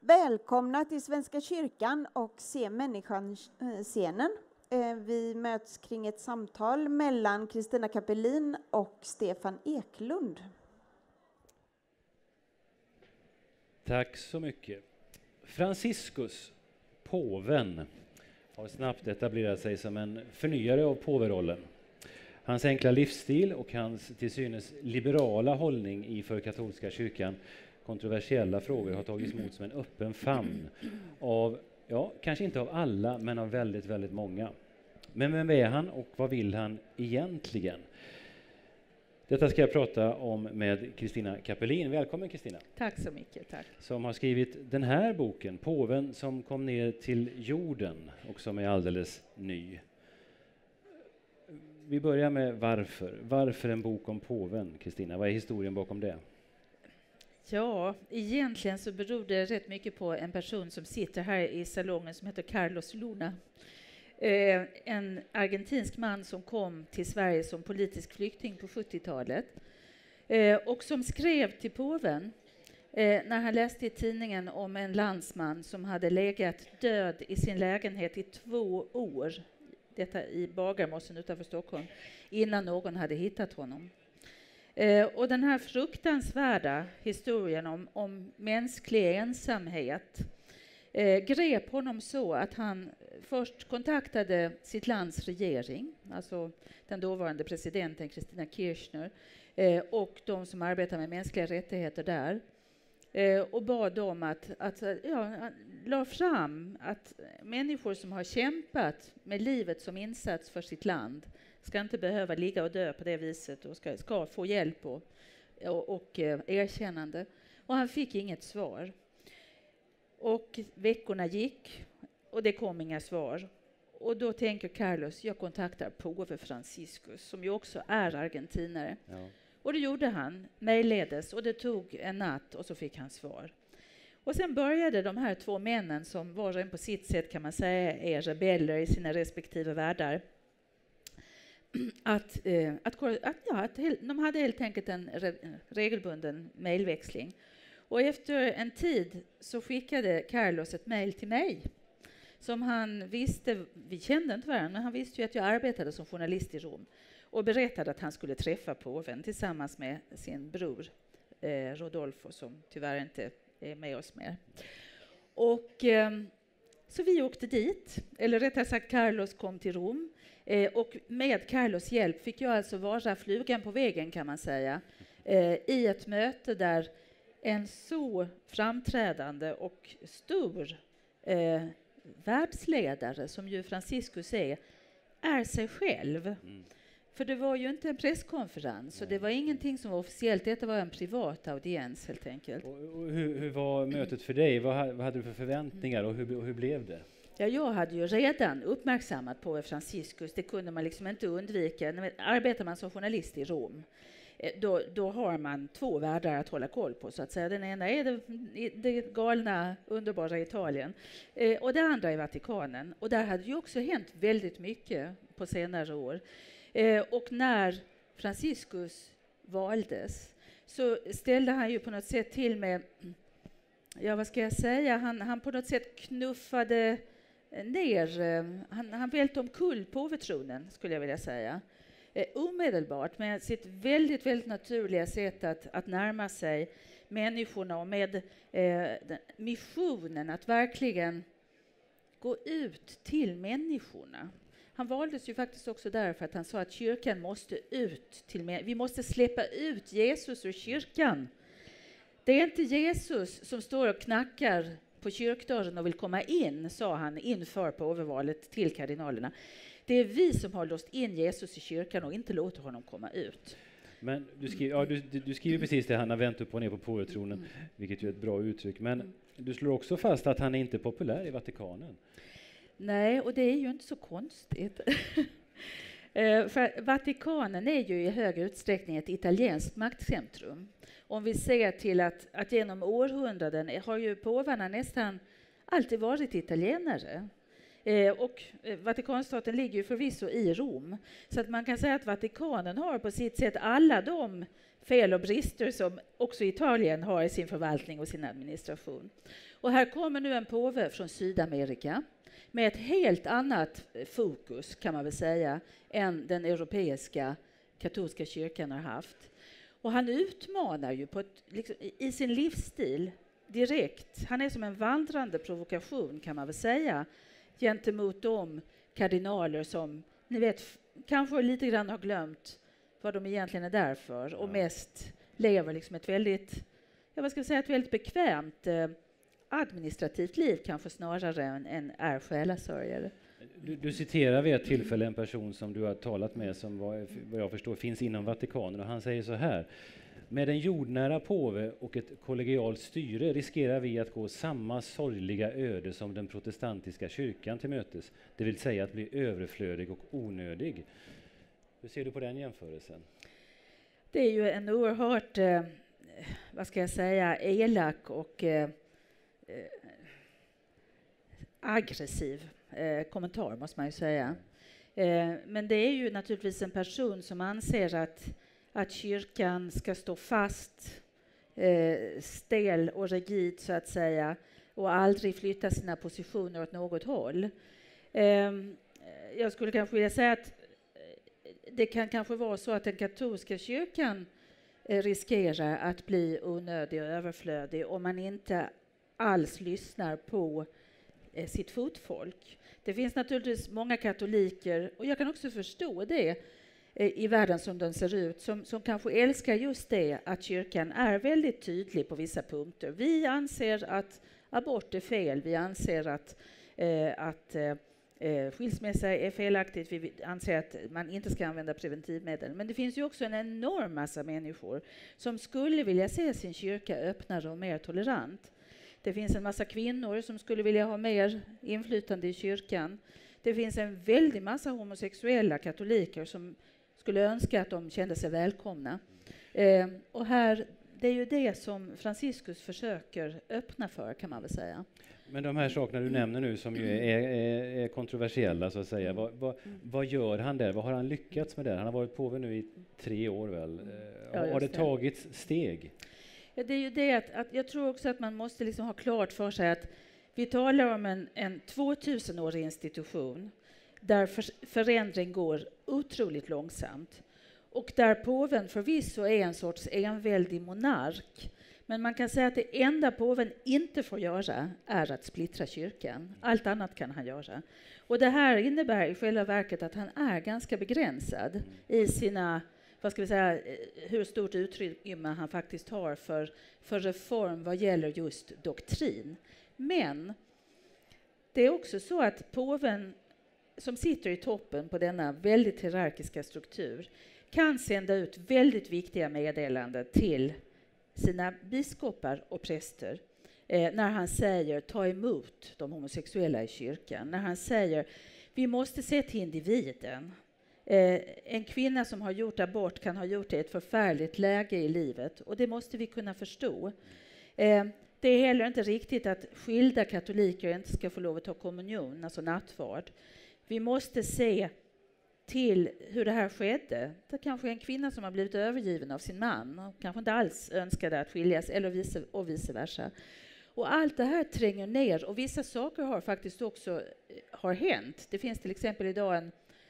Välkomna till Svenska kyrkan och Se människan-scenen. Vi möts kring ett samtal mellan Kristina Kapelin och Stefan Eklund. Tack så mycket. Franciscus, påven, har snabbt etablerat sig som en förnyare av påverollen. Hans enkla livsstil och hans till synes liberala hållning i för katolska kyrkan kontroversiella frågor har tagits emot som en öppen famn av, ja, kanske inte av alla, men av väldigt, väldigt många. Men vem är han och vad vill han egentligen? Detta ska jag prata om med Kristina Kapelin. Välkommen Kristina. Tack så mycket, tack. Som har skrivit den här boken, Påven som kom ner till jorden och som är alldeles ny. Vi börjar med varför. Varför en bok om påven, Kristina? Vad är historien bakom det? Ja, egentligen så beror det rätt mycket på en person som sitter här i salongen som heter Carlos Luna. En argentinsk man som kom till Sverige som politisk flykting på 70-talet och som skrev till påven när han läste i tidningen om en landsman som hade legat död i sin lägenhet i 2 år, detta i Bagarmossen utanför Stockholm, innan någon hade hittat honom. Och den här fruktansvärda historien om mänsklig ensamhet grep honom så att han först kontaktade sitt lands regering, alltså den dåvarande presidenten Cristina Kirchner och de som arbetar med mänskliga rättigheter där, och bad dem att la fram att människor som har kämpat med livet som insats för sitt land ska inte behöva ligga och dö på det viset och ska få hjälp och erkännande. Och han fick inget svar. Och veckorna gick och det kom inga svar. Och då tänker Carlos, jag kontaktar påve Franciscus som ju också är argentinare. Ja. Och det gjorde han, mejlledes, och det tog en natt och så fick han svar. Och sen började de här 2 männen som var och en på sitt sätt kan man säga är rebeller i sina respektive världar. Att de hade helt enkelt en regelbunden mejlväxling. Och efter en tid så skickade Carlos ett mejl till mig som han visste, vi kände inte varandra, men han visste ju att jag arbetade som journalist i Rom och berättade att han skulle träffa påven tillsammans med sin bror Rodolfo som tyvärr inte är med oss mer. Och så vi åkte dit, eller rättare sagt Carlos kom till Rom och med Carlos hjälp fick jag alltså vara flugan på väggen kan man säga i ett möte där en så framträdande och stor världsledare som ju Franciscus är sig själv. Mm. För det var ju inte en presskonferens och det var ingenting som var officiellt. Detta var en privat audiens helt enkelt. Och hur var mötet för dig? Vad hade du för förväntningar och hur blev det? Ja, jag hade ju redan uppmärksammat på Franciscus. Det kunde man liksom inte undvika. När arbetar man som journalist i Rom då har man 2 världar att hålla koll på så att säga. Den ena är det galna, underbara Italien och det andra är Vatikanen. Och där hade ju också hänt väldigt mycket på senare år. Och när Franciscus valdes så ställde han ju på något sätt till med, ja vad ska jag säga, han på något sätt knuffade ner, han välte omkull påvetronen skulle jag vilja säga. Omedelbart med sitt väldigt, väldigt naturliga sätt att närma sig människorna och med missionen att verkligen gå ut till människorna. Han valdes ju faktiskt också därför att han sa att kyrkan måste ut vi måste släppa ut Jesus ur kyrkan. Det är inte Jesus som står och knackar på kyrkdörren och vill komma in, sa han inför påvevalet till kardinalerna. Det är vi som har låst in Jesus i kyrkan och inte låter honom komma ut. Men du skriver precis det, han har vänt upp och ner på påvetronen, vilket är ett bra uttryck. Men du slår också fast att han är inte populär i Vatikanen. Nej, och det är ju inte så konstigt. För Vatikanen är ju i hög utsträckning ett italienskt maktcentrum. Om vi ser till att genom århundraden har ju påvarna nästan alltid varit italienare. Och Vatikanstaten ligger ju förvisso i Rom. Så att man kan säga att Vatikanen har på sitt sätt alla de fel och brister som också Italien har i sin förvaltning och sin administration. Och här kommer nu en påve från Sydamerika med ett helt annat fokus, kan man väl säga, än den europeiska katolska kyrkan har haft. Och han utmanar ju på ett, liksom, i sin livsstil direkt. Han är som en vandrande provokation, kan man väl säga, gentemot de kardinaler som, ni vet, kanske lite grann har glömt vad de egentligen är där för och mest lever liksom ett väldigt, ett väldigt bekvämt administrativt liv kanske snarare än är själasörjare. Du citerar vid ett tillfälle en person som du har talat med som vad jag förstår finns inom Vatikanen, och han säger så här: med en jordnära påve och ett kollegialt styre riskerar vi att gå samma sorgliga öde som den protestantiska kyrkan till mötes, det vill säga att bli överflödig och onödig. Hur ser du på den jämförelsen? Det är ju en oerhört, elak och aggressiv kommentar, måste man ju säga. Men det är ju naturligtvis en person som anser att kyrkan ska stå fast, stel och rigid så att säga, och aldrig flytta sina positioner åt något håll. Jag skulle kanske vilja säga att det kan kanske vara så att den katolska kyrkan riskerar att bli onödig och överflödig om man inte alls lyssnar på sitt fotfolk. Det finns naturligtvis många katoliker, och jag kan också förstå det i världen som den ser ut, som kanske älskar just det att kyrkan är väldigt tydlig på vissa punkter. Vi anser att abort är fel, vi anser att skilsmässa är felaktigt, vi anser att man inte ska använda preventivmedel. Men det finns ju också en enorm massa människor som skulle vilja se sin kyrka öppnare och mer tolerant. Det finns en massa kvinnor som skulle vilja ha mer inflytande i kyrkan. Det finns en väldig massa homosexuella katoliker som skulle önska att de kände sig välkomna. Och här, det är ju det som Franciscus försöker öppna för, kan man väl säga. Men de här sakerna du nämner nu som ju är kontroversiella så att säga, vad gör han där? Vad har han lyckats med där? Han har varit påve nu i 3 år väl? Har det tagits steg? Ja, det är ju det att jag tror också att man måste liksom ha klart för sig att vi talar om en 2000-årig institution där förändring går otroligt långsamt och där påven förvisso är en sorts enväldig monark. Men man kan säga att det enda påven inte får göra är att splittra kyrkan. Allt annat kan han göra. Och det här innebär i själva verket att han är ganska begränsad i sina, hur stort utrymme han faktiskt har för reform vad gäller just doktrin. Men det är också så att påven som sitter i toppen på denna väldigt hierarkiska struktur kan sända ut väldigt viktiga meddelanden till sina biskopar och präster när han säger ta emot de homosexuella i kyrkan. När han säger vi måste se till individen. En kvinna som har gjort abort kan ha gjort det i ett förfärligt läge i livet och det måste vi kunna förstå. Det är heller inte riktigt att skilda katoliker inte ska få lov att ta kommunion, alltså nattvard. Vi måste se till hur det här skedde. Det kanske är en kvinna som har blivit övergiven av sin man och kanske inte alls önskade att skiljas eller vice versa. Och allt det här tränger ner och vissa saker har faktiskt också hänt. Det finns till exempel idag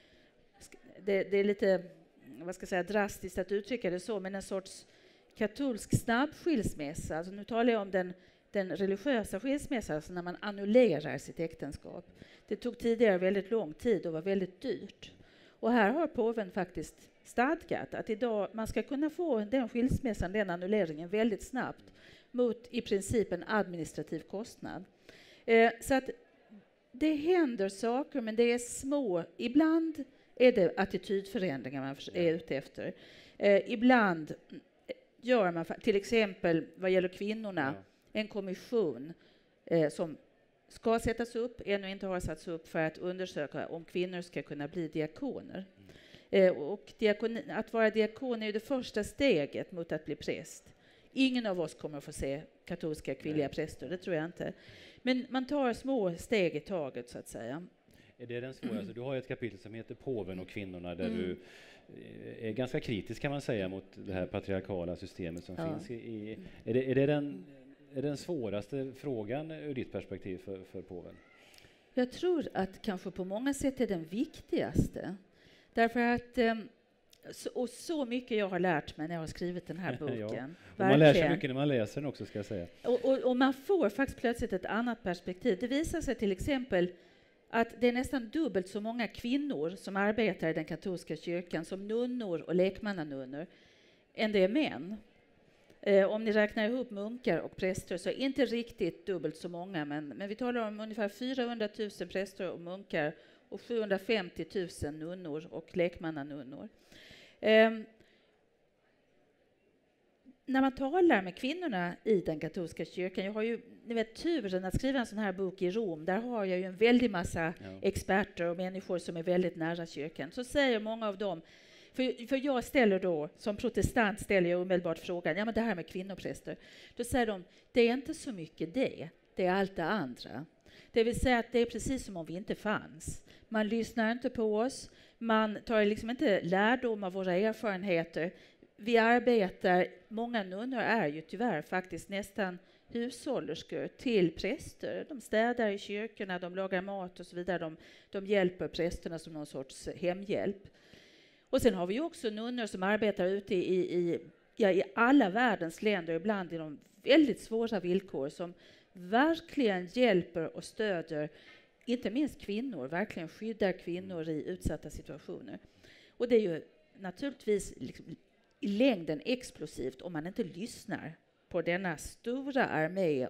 det är lite drastiskt att uttrycka det så, men en sorts katolsk snabbskilsmässa. Alltså nu talar jag om den religiösa skilsmässan, alltså när man annullerar sitt äktenskap. Det tog tidigare väldigt lång tid och var väldigt dyrt. Och här har påven faktiskt stadgat att idag man ska kunna få den skilsmässan, den annulleringen väldigt snabbt mot i princip en administrativ kostnad. Så att det händer saker, men det är små. Ibland är det attitydförändringar man är ute efter. Ibland gör man till exempel vad gäller kvinnorna en kommission som ska sättas upp, ännu inte har satts upp för att undersöka om kvinnor ska kunna bli diakoner. Och att vara diakon är ju det första steget mot att bli präst. Ingen av oss kommer att få se katolska kvinnliga präster, det tror jag inte. Men man tar små steg i taget så att säga. Är det den svåraste? Du har ju ett kapitel som heter Påven och kvinnorna där du är ganska kritisk kan man säga mot det här patriarkala systemet som finns i är det den svåraste frågan ur ditt perspektiv för påven? Jag tror att kanske på många sätt är den viktigaste. Därför att så mycket jag har lärt mig när jag har skrivit den här boken. Och man lär sig mycket när man läser den också, ska jag säga. Och man får faktiskt plötsligt ett annat perspektiv. Det visar sig till exempel att det är nästan dubbelt så många kvinnor som arbetar i den katolska kyrkan som nunnor och lekmannanunnor än det är män. Om ni räknar ihop munkar och präster så är inte riktigt dubbelt så många, men vi talar om ungefär 400 000 präster och munkar och 750 000 nunnor och lekmannanunnor. När man talar med kvinnorna i den katolska kyrkan, jag har ju turen att skriva en sån här bok i Rom, där har jag ju en väldig massa experter och människor som är väldigt nära kyrkan. Så säger många av dem, för jag ställer då, som protestant ställer jag omedelbart frågan, men det här med kvinnopräster, då säger de, det är inte så mycket det är allt det andra. Det vill säga att det är precis som om vi inte fanns. Man lyssnar inte på oss, man tar liksom inte lärdom av våra erfarenheter. Vi arbetar, många nunnor är ju tyvärr faktiskt nästan hushållerskor till präster. De städar i kyrkorna, de lagar mat och så vidare. De hjälper prästerna som någon sorts hemhjälp. Och sen har vi också nunnor som arbetar ute i alla världens länder, ibland i de väldigt svåra villkor, som verkligen hjälper och stöder, inte minst kvinnor, verkligen skyddar kvinnor i utsatta situationer. Och det är ju naturligtvis liksom i längden explosivt om man inte lyssnar på denna stora armé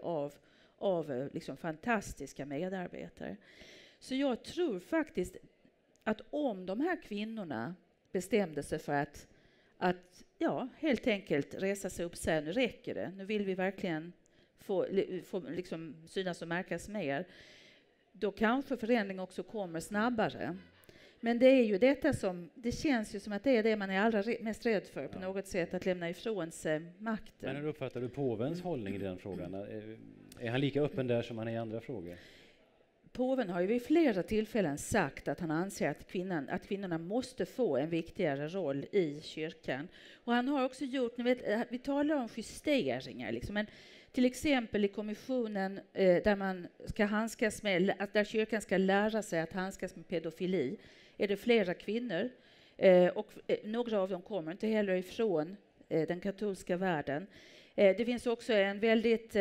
av liksom fantastiska medarbetare. Så jag tror faktiskt att om de här kvinnorna bestämde sig för att helt enkelt resa sig upp och säga, nu räcker det, nu vill vi verkligen få liksom synas och märkas mer, då kanske förändring också kommer snabbare. Men det är ju detta som, det känns ju som att det är det man är allra mest rädd för på något sätt, att lämna ifrån sig makten. Men hur uppfattar du påvens hållning i den frågan? Är han lika öppen där som han är i andra frågor? Påven har ju vid flera tillfällen sagt att han anser att kvinnorna måste få en viktigare roll i kyrkan. Och han har också gjort, vi talar om justeringar, liksom, men till exempel i kommissionen där man ska handskas med, där kyrkan ska lära sig att handskas med pedofili, är det flera kvinnor. Och några av dem kommer inte heller ifrån den katolska världen. Det finns också en väldigt,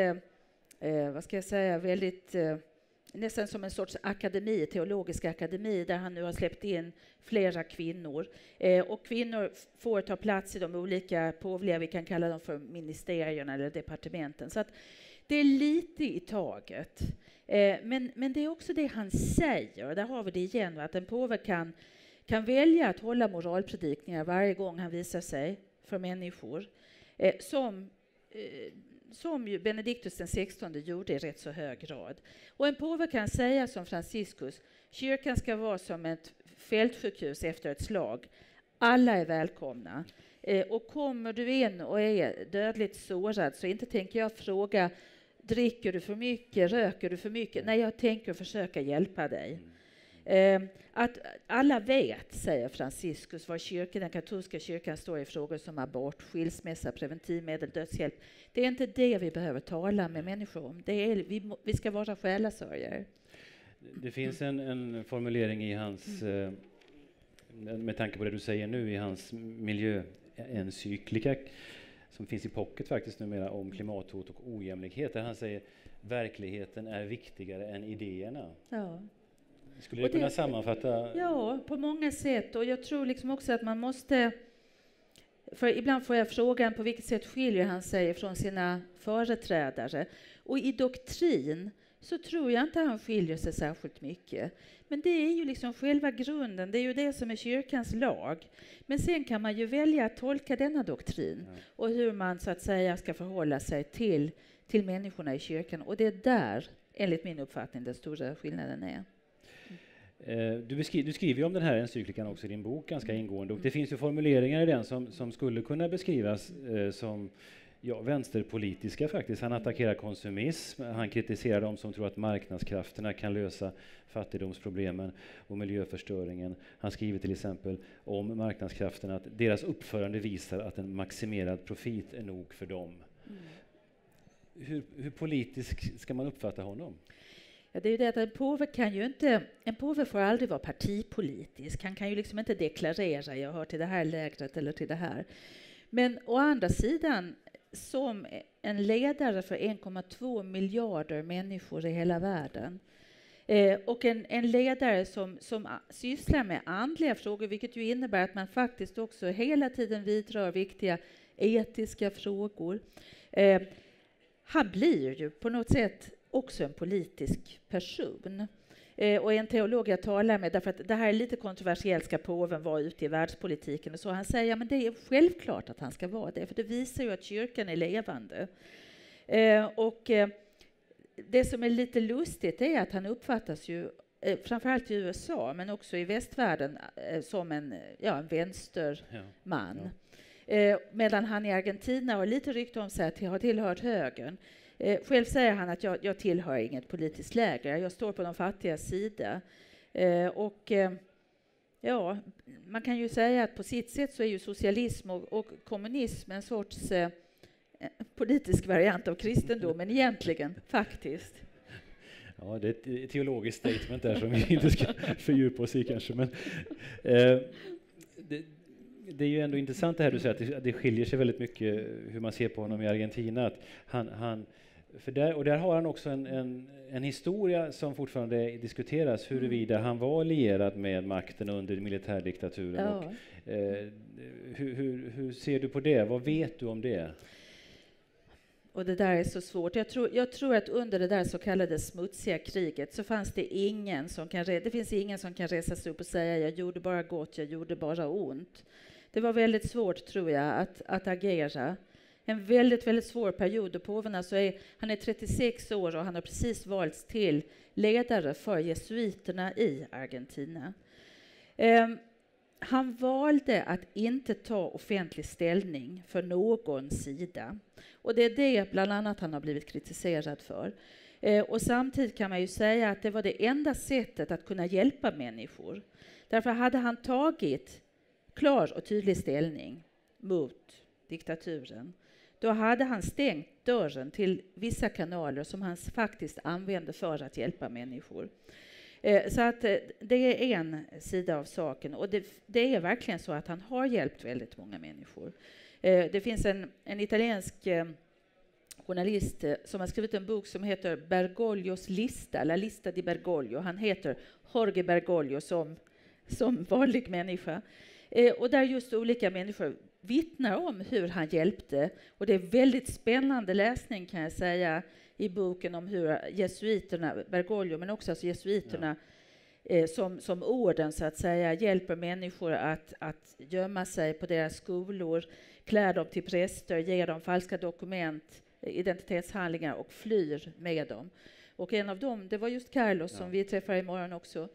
nästan som en sorts akademi, teologisk akademi, där han nu har släppt in flera kvinnor. Och kvinnor får ta plats i de olika påvliga, vi kan kalla dem för ministerierna eller departementen. Så att det är lite i taget. Men det är också det han säger, där har vi det igen, att en påve kan välja att hålla moralpredikningar varje gång han visar sig för människor. Som ju Benedictus den 16 gjorde i rätt så hög grad. Och en påve kan säga som Franciscus, kyrkan ska vara som ett fältsjukhus efter ett slag. Alla är välkomna. Och kommer du in och är dödligt sårad, så inte tänker jag fråga, dricker du för mycket, röker du för mycket? Nej, jag tänker försöka hjälpa dig. Att alla vet, säger Franciscus, var den katolska kyrkan står i frågor som abort, skilsmässa, preventivmedel, dödshjälp. Det är inte det vi behöver tala med människor om. Vi ska vara själasörjare. Det finns en formulering i hans, med tanke på det du säger nu, i hans miljöencyklika som finns i pocket faktiskt numera, om klimathot och ojämlikhet, där han säger verkligheten är viktigare än idéerna. Ja. Skulle det kunna sammanfatta? Ja, på många sätt. Och jag tror liksom också att man måste... För ibland får jag frågan på vilket sätt skiljer han sig från sina företrädare. Och i doktrin så tror jag inte han skiljer sig särskilt mycket. Men det är ju liksom själva grunden, det är ju det som är kyrkans lag. Men sen kan man ju välja att tolka denna doktrin och hur man så att säga ska förhålla sig till människorna i kyrkan. Och det är där, enligt min uppfattning, den stora skillnaden är. Du skriver ju om den här encyklikan också i din bok ganska ingående, och det finns ju formuleringar i den som skulle kunna beskrivas som vänsterpolitiska faktiskt. Han attackerar konsumism, han kritiserar de som tror att marknadskrafterna kan lösa fattigdomsproblemen och miljöförstöringen. Han skriver till exempel om marknadskrafterna att deras uppförande visar att en maximerad profit är nog för dem. Hur politisk ska man uppfatta honom? Ja, det är ju det att en påve får aldrig vara partipolitisk. Han kan ju liksom inte deklarera, jag hör till det här lägret eller till det här. Men å andra sidan, som en ledare för 1,2 miljarder människor i hela världen, och en ledare som sysslar med andliga frågor, vilket ju innebär att man faktiskt också hela tiden vidrör viktiga etiska frågor. Han blir ju på något sätt också en politisk person. Och en teolog jag talar med, därför att det här är lite kontroversiellt, ska påven vara ute i världspolitiken och så. Han säger, men det är självklart att han ska vara det, för det visar ju att kyrkan är levande. Det som är lite lustigt är att han uppfattas ju, framförallt i USA, men också i västvärlden, som en vänsterman. Ja. Medan han i Argentina har lite rykte om sig att har tillhört högern. Själv säger han att jag tillhör inget politiskt läger, jag står på de fattiga sida. Man kan ju säga att på sitt sätt så är ju socialism och kommunism en sorts politisk variant av kristendomen egentligen, faktiskt. Ja, det är ett teologiskt statement där som vi inte ska fördjupa oss i kanske. Men, det är ju ändå intressant det här du säger, att det skiljer sig väldigt mycket hur man ser på honom i Argentina. Att där har han också en historia som fortfarande diskuteras, huruvida han var lierad med makten under militärdiktaturen. Ja. Hur ser du på det? Vad vet du om det? Och det där är så svårt. Jag tror att under det där så kallade smutsiga kriget så fanns det ingen som kan resa sig upp och säga jag gjorde bara gott, jag gjorde bara ont. Det var väldigt svårt, tror jag, att agera. En väldigt, väldigt svår period. Och påven han är 36 år och han har precis valts till ledare för jesuiterna i Argentina. Han valde att inte ta offentlig ställning för någon sida. Och det är det bland annat han har blivit kritiserad för. Och samtidigt kan man ju säga att det var det enda sättet att kunna hjälpa människor. Därför hade han tagit klar och tydlig ställning mot diktaturen, då hade han stängt dörren till vissa kanaler som han faktiskt använde för att hjälpa människor. Så att det är en sida av saken, och det är verkligen så att han har hjälpt väldigt många människor. Det finns en italiensk journalist som har skrivit en bok som heter Bergoglios lista, La lista di Bergoglio. Han heter Jorge Bergoglio som vanlig människa. Och där just olika människor vittnar om hur han hjälpte. Och det är väldigt spännande läsning, kan jag säga, i boken om hur jesuiterna, Bergoglio, men också alltså jesuiterna som orden så att säga hjälper människor att gömma sig på deras skolor, klär dem till präster, ger dem falska dokument, identitetshandlingar och flyr med dem. Och en av dem, det var just Carlos som vi träffar imorgon också.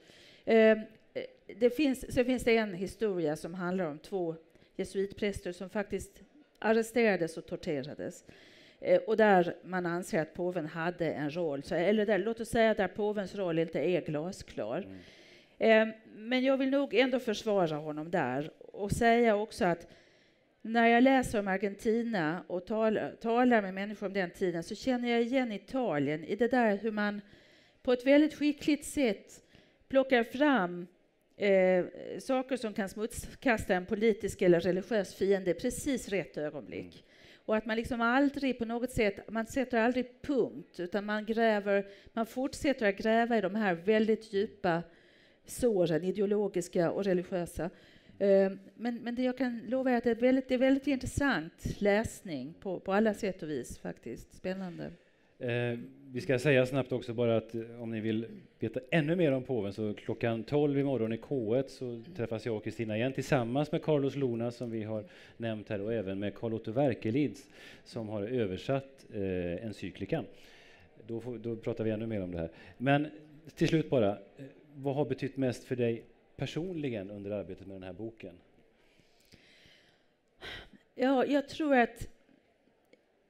Så finns det en historia som handlar om 2 jesuitpräster som faktiskt arresterades och torterades. Och där man anser att påven hade en roll. Låt oss säga där påvens roll inte är glasklar. Men jag vill nog ändå försvara honom där. Och säga också att när jag läser om Argentina och talar med människor om den tiden, så känner jag igen Italien i det där hur man på ett väldigt skickligt sätt plockar fram saker som kan smutskasta en politisk eller religiös fiende precis rätt ögonblick. Och att man liksom aldrig på något sätt, man sätter aldrig punkt, utan man fortsätter att gräva i de här väldigt djupa såren, ideologiska och religiösa. Men det jag kan lova är att det är väldigt intressant läsning på alla sätt och vis faktiskt. Spännande. Vi ska säga snabbt också bara att om ni vill veta ännu mer om påven, så klockan 12 imorgon i K1 så träffas jag och Kristina igen tillsammans med Carlos Luna som vi har nämnt här, och även med Carl Otto Werkelids som har översatt encyklikan. Då pratar vi ännu mer om det här. Men till slut bara, vad har betytt mest för dig personligen under arbetet med den här boken? Ja, jag tror att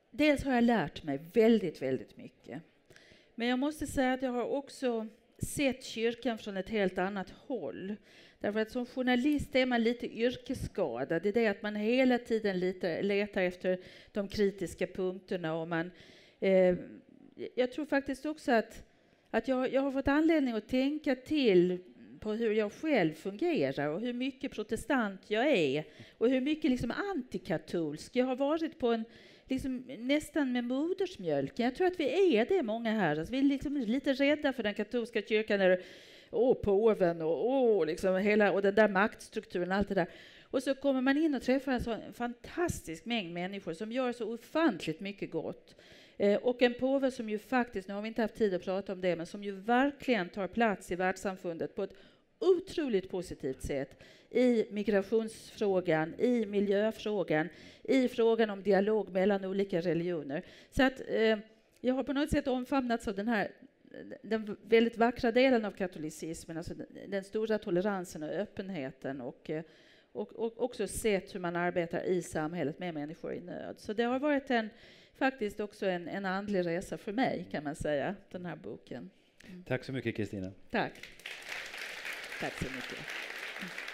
dels har jag lärt mig väldigt, väldigt mycket. Men jag måste säga att jag har också sett kyrkan från ett helt annat håll. Därför att som journalist är man lite yrkesskadad. Det är det att man hela tiden letar efter de kritiska punkterna. Och jag tror faktiskt också att jag har fått anledning att tänka till på hur jag själv fungerar och hur mycket protestant jag är och hur mycket liksom antikatolsk jag har varit på en liksom nästan med modersmjölken. Jag tror att vi är det, många här. Alltså vi är liksom lite rädda för den katolska kyrkan, påven och liksom hela, och den där maktstrukturen och allt det där. Och så kommer man in och träffar en så fantastisk mängd människor som gör så ofantligt mycket gott. Och en påve som ju faktiskt, nu har vi inte haft tid att prata om det, men som ju verkligen tar plats i världssamfundet på ett otroligt positivt sätt i migrationsfrågan, i miljöfrågan, i frågan om dialog mellan olika religioner. Så att jag har på något sätt omfamnats av den väldigt vackra delen av katolicismen, alltså den stora toleransen och öppenheten och också sett hur man arbetar i samhället med människor i nöd. Så det har varit faktiskt också en andlig resa för mig, kan man säga, den här boken. Tack så mycket, Kristina. Tack. Tack så mycket.